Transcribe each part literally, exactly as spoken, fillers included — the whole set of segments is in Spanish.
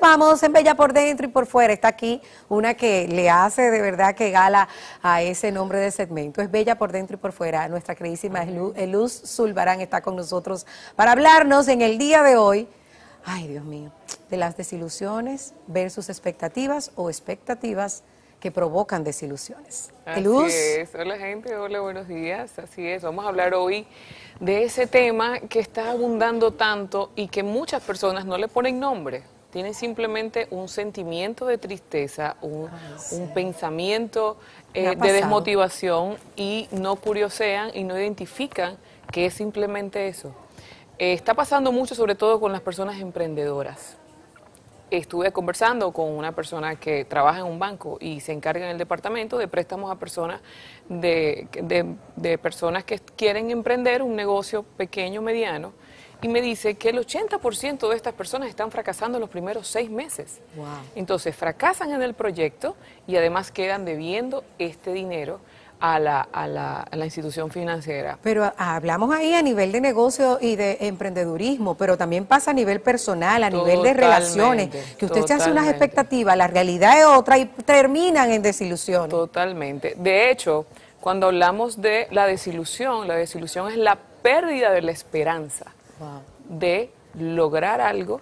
Vamos en Bella por dentro y por fuera. Está aquí una que le hace de verdad que gala a ese nombre de segmento. Es Bella por dentro y por fuera. Nuestra queridísima Eluz Zulbarán está con nosotros para hablarnos en el día de hoy, ay Dios mío, de las desilusiones versus expectativas o expectativas que provocan desilusiones. Así Eluz. es. Hola gente, hola, buenos días. Así es, vamos a hablar hoy de ese tema que está abundando tanto y que muchas personas no le ponen nombre. Tienen simplemente un sentimiento de tristeza, un, Ay, sí. un pensamiento eh, de desmotivación y no curiosean y no identifican que es simplemente eso. Eh, está pasando mucho, sobre todo con las personas emprendedoras. Estuve conversando con una persona que trabaja en un banco y se encarga en el departamento de préstamos a personas de, de, de personas que quieren emprender un negocio pequeño, mediano, y me dice que el ochenta por ciento de estas personas están fracasando en los primeros seis meses. Wow. Entonces fracasan en el proyecto y además quedan debiendo este dinero A la, a, la, a la institución financiera. Pero a, hablamos ahí a nivel de negocio y de emprendedurismo, pero también pasa a nivel personal, a Totalmente, nivel de relaciones, que usted se hace unas totalmente. expectativas, la realidad es otra y terminan en desilusiones. Totalmente. De hecho, cuando hablamos de la desilusión, la desilusión es la pérdida de la esperanza wow. de lograr algo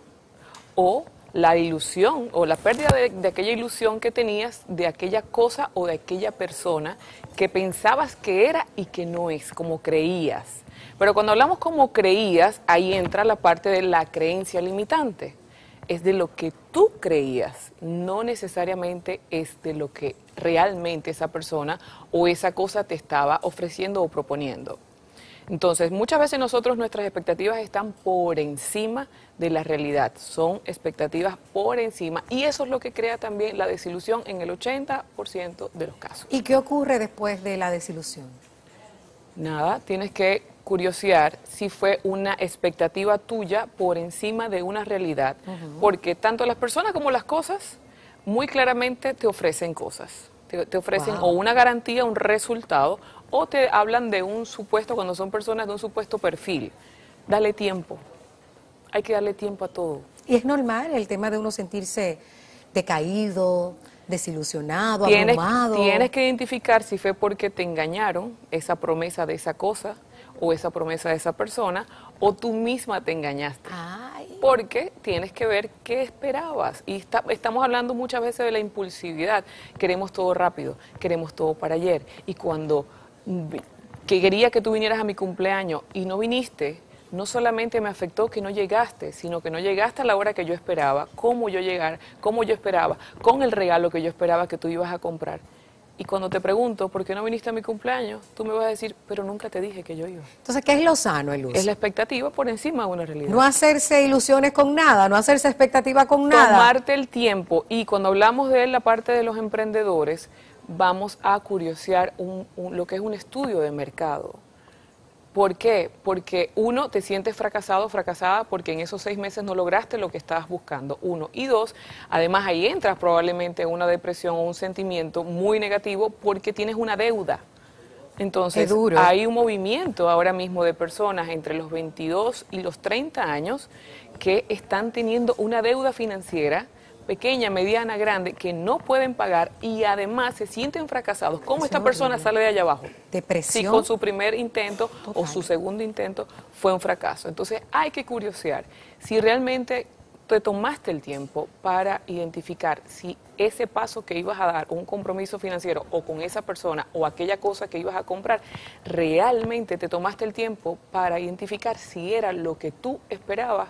o la ilusión o la pérdida de, de aquella ilusión que tenías de aquella cosa o de aquella persona que pensabas que era y que no es, como creías. Pero cuando hablamos como creías, ahí entra la parte de la creencia limitante. Es de lo que tú creías, no necesariamente es de lo que realmente esa persona o esa cosa te estaba ofreciendo o proponiendo. Entonces, muchas veces nosotros nuestras expectativas están por encima de la realidad, son expectativas por encima y eso es lo que crea también la desilusión en el ochenta por ciento de los casos. ¿Y qué ocurre después de la desilusión? Nada, tienes que curiosear si fue una expectativa tuya por encima de una realidad, uh-huh. porque tanto las personas como las cosas muy claramente te ofrecen cosas. Te, te ofrecen wow. o una garantía, un resultado, o te hablan de un supuesto, cuando son personas de un supuesto perfil. Dale tiempo. Hay que darle tiempo a todo. Y es normal el tema de uno sentirse decaído, desilusionado, tienes, abrumado. Tienes que identificar si fue porque te engañaron esa promesa de esa cosa o esa promesa de esa persona, o tú misma te engañaste. Ay. Porque tienes que ver qué esperabas. Y está, estamos hablando muchas veces de la impulsividad. Queremos todo rápido, queremos todo para ayer. Y cuando que quería que tú vinieras a mi cumpleaños y no viniste, no solamente me afectó que no llegaste, sino que no llegaste a la hora que yo esperaba, cómo yo llegar, cómo yo esperaba, con el regalo que yo esperaba que tú ibas a comprar. Y cuando te pregunto, ¿por qué no viniste a mi cumpleaños? Tú me vas a decir, pero nunca te dije que yo iba. Entonces, ¿qué es lo sano, Eluz? Es la expectativa por encima de una realidad. No hacerse ilusiones con nada, no hacerse expectativa con nada. Tomarte el tiempo. Y cuando hablamos de la parte de los emprendedores, vamos a curiosear un, un, lo que es un estudio de mercado. ¿Por qué? Porque uno, te sientes fracasado o fracasada porque en esos seis meses no lograste lo que estabas buscando, uno. Y dos, además ahí entras probablemente en una depresión o un sentimiento muy negativo porque tienes una deuda. Entonces, duro. Hay un movimiento ahora mismo de personas entre los veintidós y los treinta años que están teniendo una deuda financiera pequeña, mediana, grande, que no pueden pagar y además se sienten fracasados. ¿Cómo esta persona sale de allá abajo? Depresión. Si con su primer intento Total. o su segundo intento fue un fracaso. Entonces hay que curiosear si realmente te tomaste el tiempo para identificar si ese paso que ibas a dar, un compromiso financiero o con esa persona o aquella cosa que ibas a comprar, realmente te tomaste el tiempo para identificar si era lo que tú esperabas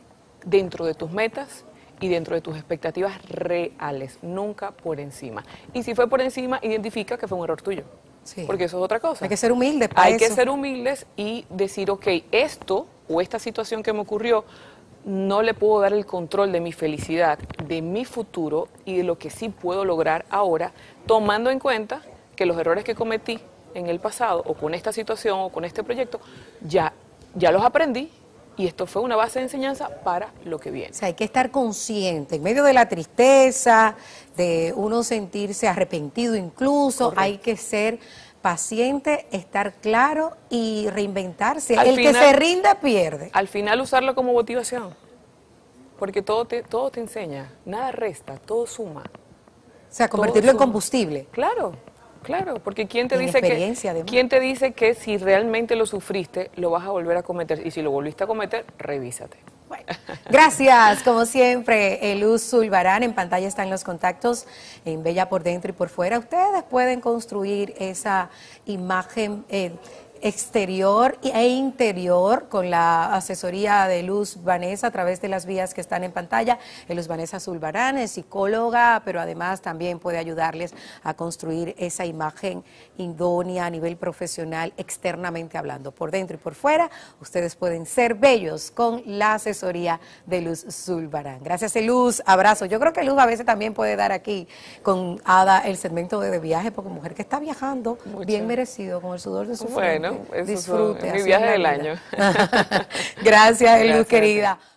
dentro de tus metas y dentro de tus expectativas reales, nunca por encima. Y si fue por encima, identifica que fue un error tuyo, sí. porque eso es otra cosa. Hay que ser humildes para Hay eso. que ser humildes y decir, ok, esto o esta situación que me ocurrió, no le puedo dar el control de mi felicidad, de mi futuro y de lo que sí puedo lograr ahora, tomando en cuenta que los errores que cometí en el pasado o con esta situación o con este proyecto, ya, ya los aprendí. Y esto fue una base de enseñanza para lo que viene. O sea, hay que estar consciente, en medio de la tristeza, de uno sentirse arrepentido incluso, Correcto. Hay que ser paciente, estar claro y reinventarse. Al El final, que se rinde pierde. Al final usarlo como motivación. porque todo te, todo te enseña, nada resta, todo suma. O sea, convertirlo en suma. combustible. Claro, claro, porque ¿quién te, En dice que, experiencia, además. ¿quién te dice que si realmente lo sufriste, lo vas a volver a cometer? Y si lo volviste a cometer, revísate. Bueno, gracias, como siempre, Luz Zulbarán. En pantalla están los contactos en Bella por dentro y por fuera. Ustedes pueden construir esa imagen eh, exterior e interior con la asesoría de Luz Vanessa a través de las vías que están en pantalla. Luz Vanessa Zulbarán es psicóloga, pero además también puede ayudarles a construir esa imagen idónea a nivel profesional, externamente hablando, por dentro y por fuera. Ustedes pueden ser bellos con la asesoría de Luz Zulbarán. Gracias, Luz. Abrazo. Yo creo que Luz a veces también puede dar aquí con Ada el segmento de, de viaje, porque mujer que está viajando, Mucho. Bien merecido, con el sudor de su Bueno, frente. eso Disfrute. es mi así viaje es la del vida. año. Gracias, Luz, Gracias. querida.